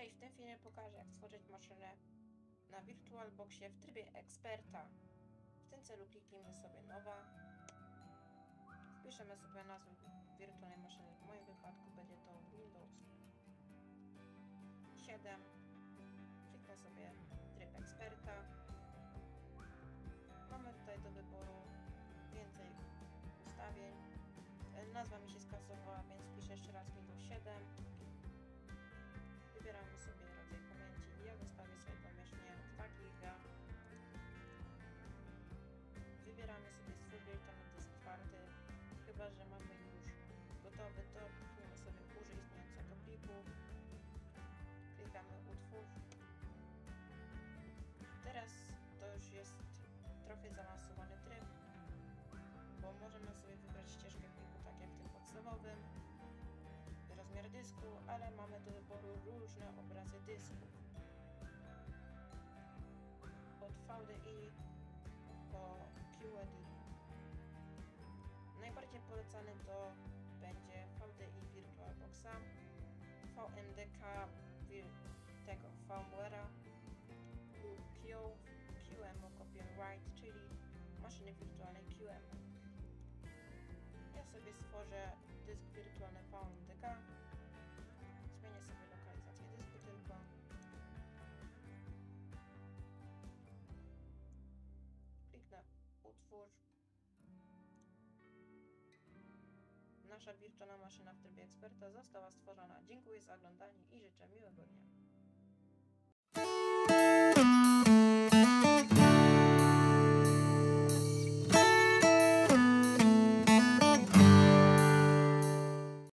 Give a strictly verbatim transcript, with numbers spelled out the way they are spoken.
i w tym filmie pokażę, jak stworzyć maszynę na VirtualBoxie w trybie eksperta. W tym celu kliknijmy sobie nowa. Wpiszemy sobie nazwę wirtualnej maszyny. W moim wypadku będzie to Windows siedem. Kliknę sobie tryb eksperta. Mamy tutaj do wyboru więcej ustawień. Nazwa mi się skasowała, więc wpiszę jeszcze raz Windows siedem. Wybieramy sobie rodzaj pamięci. Ja wystawię sobie pomieszczenie dwa giga. Wybieramy sobie swój wirtualny dysk czwarty. Chyba że mamy już gotowy, to klikniemy sobie użyj istniejącego pliku. Klikamy utwórz. Teraz to już jest trochę zaawansowany tryb, bo możemy sobie wybrać ścieżkę pliku tak jak w tym podstawowym, rozmiar dysku, ale mamy do wyboru różne obrazy dysków. Od V D I po Q E D. Najbardziej polecany to będzie V D I VirtualBoxa, V M D K tego VMware'a lub Q, QEMU Copy and Write, czyli maszyny wirtualnej Q E M U. Ja sobie stworzę dysk wirtualny V M D K. Zmienię sobie lokalizację dysku tylko. Kliknę utwórz. Nasza wirtualna maszyna w trybie eksperta została stworzona. Dziękuję za oglądanie i życzę miłego dnia.